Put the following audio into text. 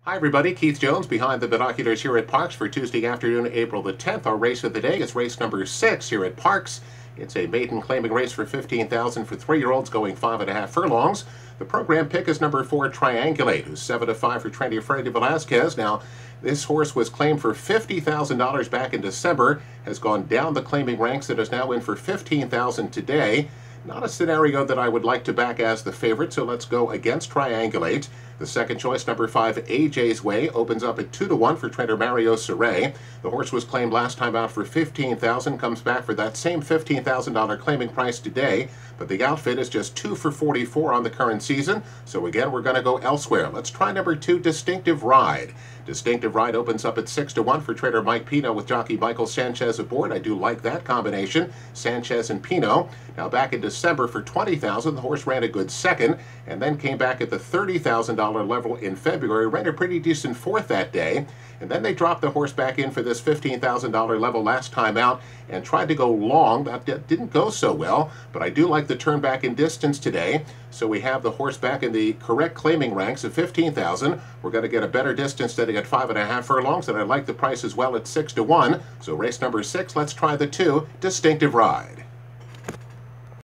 Hi everybody, Keith Jones behind the binoculars here at Parx for Tuesday afternoon, April the 10th. Our race of the day is race number 6 here at Parx. It's a maiden claiming race for $15,000 for 3-year-olds going 5.5 furlongs. The program pick is number 4, Triangulate, who's 7-5 for Trendy Freddy Velasquez. Now, this horse was claimed for $50,000 back in December, has gone down the claiming ranks and is now in for $15,000 today. Not a scenario that I would like to back as the favorite, so let's go against Triangulate. The second choice, number 5, AJ's Way, opens up at 2-1 for trainer Mario Saray. The horse was claimed last time out for $15,000, comes back for that same $15,000 claiming price today, but the outfit is just 2 for $44 on the current season, so again, we're going to go elsewhere. Let's try number 2, Distinctive Ride. Distinctive Ride opens up at 6-1 for trainer Mike Pino with jockey Michael Sanchez aboard. I do like that combination, Sanchez and Pino. Now back in December for $20,000, the horse ran a good second, and then came back at the $30,000 level in February, ran a pretty decent fourth that day, and then they dropped the horse back in for this $15,000 level last time out and tried to go long. That didn't go so well, but I do like the turn back in distance today. So we have the horse back in the correct claiming ranks of $15,000. We're going to get a better distance sitting at 5.5 furlongs, and I like the price as well at 6-1. So race number 6, let's try the 2, Distinctive Ride.